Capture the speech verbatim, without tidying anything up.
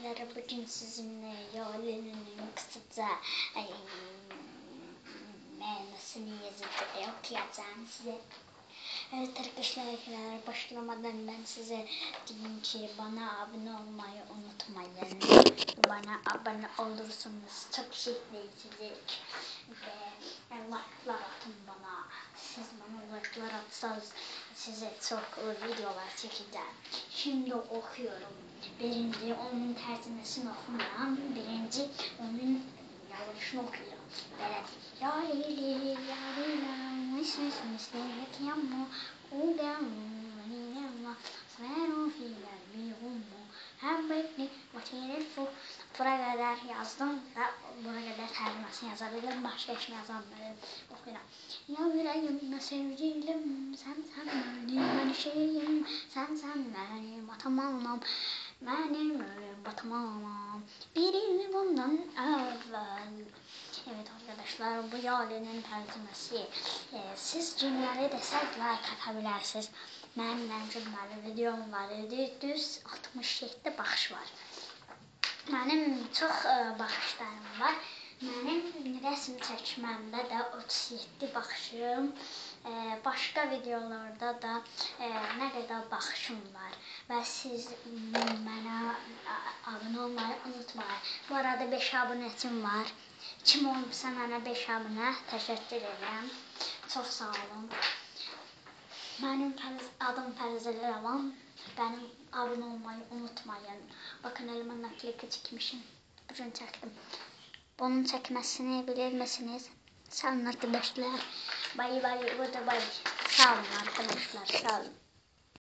arkadaşlar, bugün sizinle Yale'nin kısaca nasıl yazıp okuyacağım size. Evet arkadaşlar, başlamadan ben size diyeyim ki bana abone olmayı unutmayın. Bana abone olursanız çok sevinecek ve like'lar atın bana. Siz bana like'lar atsanız size çok videolar çekeceğim. Şimdi okuyorum. Birinci onun tercümesini okumayan, birinci onun yazılışını okuyorum. Evet. Ya lili ya lila wishes mislemek yammu udam vaniyama smeru fi kalbi ummu habbetni vatirfu. Buraya kadar yazdım ve buraya kadar tercümesini yazabilirim. Başka işini yazamıyorum. Okuyorum. Ya yüreğimde sevgilim, sen sen benim her şeyim, sen sen benim vatamam, benim vatamam, birini bundan evvel. Evet arkadaşlar, bu Yale'nin tercümesi. Ee, siz cümleleri desek like atabilirsiniz. Benim cümleli videom var idi, düz altmış yeddi baxış var. Benim çok e, baxışlarım var. Benim resim çəkməmdə də otuz yeddi baxışım, e, başqa videolarda da e, nə qədər baxışım var. Və siz mənə abunə olmayı unutmayın. Bu arada beş abunəçim var. Kim olmuşsa mənə beş abunə təşəkkür edirəm. Çox sağ olun. Mənim adım Fərzəli Rəvan. Benim abunə olmayı unutmayın. Bakın elime nakliyatı çekmişim. Bugün çektim. Bunun çekmesini bilir misiniz? Sağ olun arkadaşlar. Bay bay. Burada bay. Sağ olun arkadaşlar. Sağ olun.